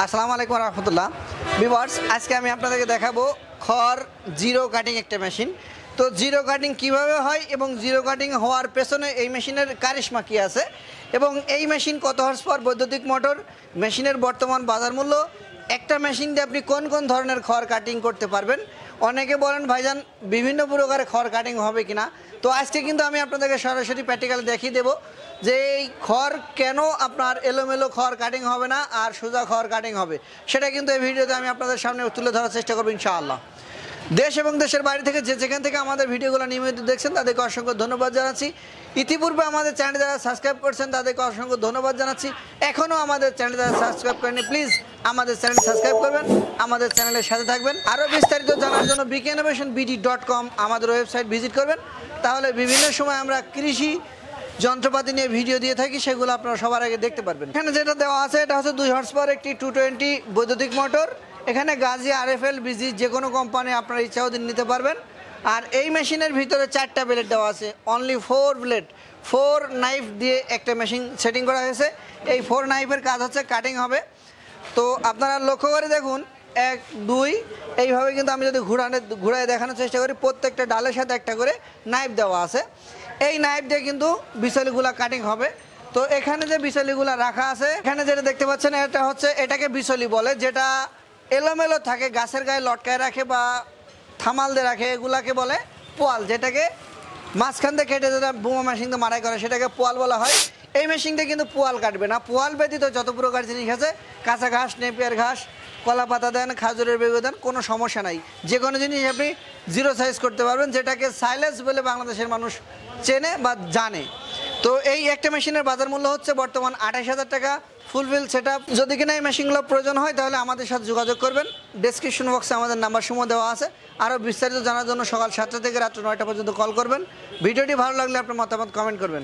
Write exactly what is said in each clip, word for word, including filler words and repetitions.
আসসালামু আলাইকুম রহমতুল্লাহ ভিউয়ার্স, আজকে আমি আপনাদেরকে দেখাবো খড় জিরো কাটিং একটা মেশিন। তো জিরো কাটিং কিভাবে হয় এবং জিরো কাটিং হওয়ার পেছনে এই মেশিনের কারিশমা কী আছে এবং এই মেশিন কত হর্স পাওয়ার বৈদ্যুতিক মোটর, মেশিনের বর্তমান বাজার মূল্য, একটা মেশিন দিয়ে আপনি কোন কোন ধরনের খড় কাটিং করতে পারবেন। অনেকে বলেন ভাইজান বিভিন্ন প্রকারের খড় কাটিং হবে কিনা। তো আজকে কিন্তু আমি আপনাদেরকে সরাসরি প্র্যাকটিক্যালি দেখিয়ে দেবো যে এই খড় কেন আপনার এলোমেলো খড় কাটিং হবে না আর সোজা খড় কাটিং হবে, সেটা কিন্তু এই ভিডিওতে আমি আপনাদের সামনে তুলে ধরার চেষ্টা করবো ইনশাআল্লাহ। দেশ এবং দেশের বাইরে থেকে যে যেখান থেকে আমাদের ভিডিওগুলো নিয়মিত দেখছেন তাদেরকে অসংখ্য ধন্যবাদ জানাচ্ছি। ইতিপূর্বে আমাদের চ্যানেল যারা সাবস্ক্রাইব করছেন তাদেরকে অসংখ্য ধন্যবাদ জানাচ্ছি। এখনও আমাদের চ্যানেল যারা সাবস্ক্রাইব করেনি প্লিজ আমাদের চ্যানেল সাবস্ক্রাইব করবেন, আমাদের চ্যানেলের সাথে থাকবেন। আরও বিস্তারিত জানার জন্য BK innovation BD dot com আমাদের ওয়েবসাইট ভিজিট করবেন। তাহলে বিভিন্ন সময় আমরা কৃষি যন্ত্রপাতি নিয়ে ভিডিও দিয়ে থাকি, সেগুলো আপনারা সবার আগে দেখতে পারবেন। এখানে যেটা দেওয়া আছে এটা হচ্ছে দুই হর্স পাওয়ার একটি টু টোয়েন্টি বৈদ্যুতিক মোটর। এখানে গাজি, আর এফ এল, বিজি যে কোনো কোম্পানি আপনার ইচ্ছা দিন নিতে পারবেন। আর এই মেশিনের ভিতরে চারটা ব্লেড দেওয়া আছে, only four blade, four knife দিয়ে একটা মেশিন সেটিং করা হয়েছে। এই ফোর নাইফের কাজ হচ্ছে কাটিং হবে। তো আপনারা লক্ষ্য করে দেখুন, এক দুই এইভাবে কিন্তু আমি যদি ঘুরানো ঘুরায় দেখানোর চেষ্টা করি, প্রত্যেকটা ডালের সাথে একটা করে নাইফ দেওয়া আছে। এই নাইফ দিয়ে কিন্তু বিচলিগুলা কাটিং হবে। তো এখানে যে বিচলিগুলা রাখা আছে, এখানে যেটা দেখতে পাচ্ছেন এটা হচ্ছে, এটাকে বিচলি বলে, যেটা এলোমেলো থাকে, গাছের গায়ে লটকায় রাখে বা থামাল দিয়ে রাখে, এগুলাকে বলে পোয়াল। যেটাকে মাঝখান থেকে কেটে যেটা বোমা মেশিন দিয়ে মারাই করে সেটাকে পোয়াল বলা হয়। এই মেশিনটা কিন্তু পোয়াল কাটবে না। পোয়াল ব্যতীত যত প্রকার জিনিস আছে, কাঁচা ঘাস, নেপিয়ার ঘাস, কলা পাতা দেন, খাজুরের বেগুন দেন, কোনো সমস্যা নাই। যে কোনো জিনিস আপনি জিরো সাইজ করতে পারবেন, যেটাকে সাইলেন্স বলে বাংলাদেশের মানুষ চেনে বা জানে। তো এই একটা মেশিনের বাজার মূল্য হচ্ছে বর্তমান আঠাশ হাজার টাকা ফুলফিল সেট আপ। যদি কিনা এই মেশিনগুলো প্রয়োজন হয় তাহলে আমাদের সাথে যোগাযোগ করবেন। ডেসক্রিপশন বক্সে আমাদের নাম্বার সমূহ দেওয়া আছে। আরও বিস্তারিত জানার জন্য সকাল সাতটা থেকে রাত্র নয়টা পর্যন্ত কল করবেন। ভিডিওটি ভালো লাগলে আপনার মতামত কমেন্ট করবেন।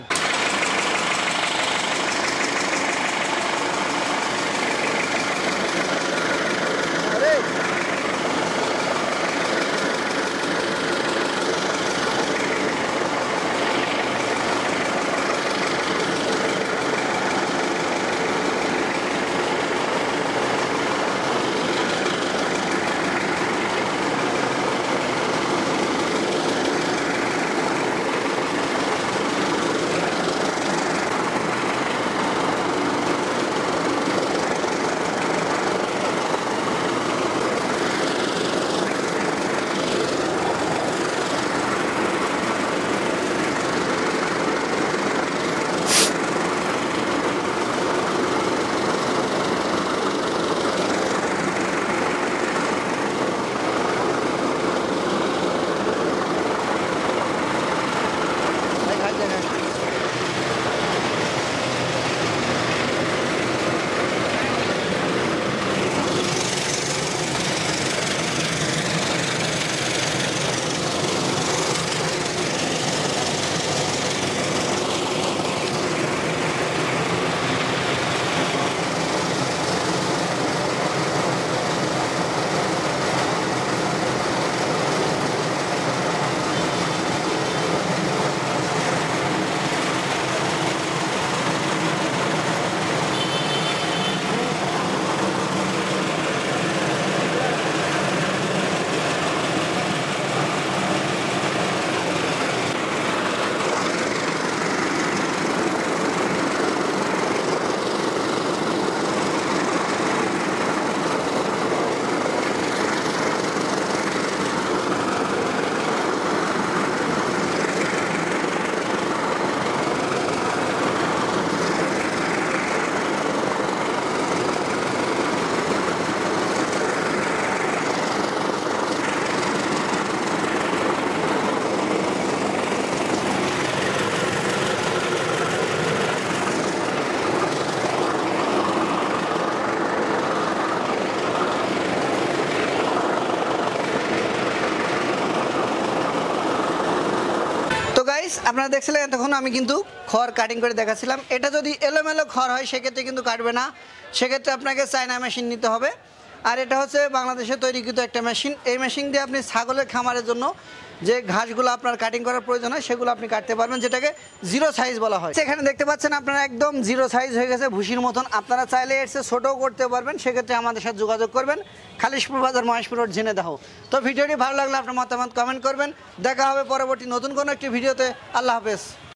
আপনারা দেখছিলেন তখন আমি কিন্তু খড় কাটিং করে দেখাচ্ছিলাম। এটা যদি এলোমেলো খড় হয় সেক্ষেত্রে কিন্তু কাটবে না, সেক্ষেত্রে আপনাকে চায়না মেশিন নিতে হবে। আর এটা হচ্ছে বাংলাদেশে তৈরিকৃত একটা মেশিন। এই মেশিন দিয়ে আপনি ছাগলের খামারের জন্য যে ঘাসগুলো আপনার কাটিং করার প্রয়োজন হয় সেগুলো আপনি কাটতে পারবেন, যেটাকে জিরো সাইজ বলা হয়। সেখানে দেখতে পাচ্ছেন আপনারা একদম জিরো সাইজ হয়ে গেছে ভুসির মতন। আপনারা চাইলে এর চেয়ে ছোটও করতে পারবেন, সেক্ষেত্রে আমাদের সাথে যোগাযোগ করবেন খালিশপুর বাজার মহেশপুর রোড ঝিনাইদহ। তো ভিডিওটি ভালো লাগলে আপনার মতামত কমেন্ট করবেন। দেখা হবে পরবর্তী নতুন কোনো একটি ভিডিওতে। আল্লাহ হাফেজ।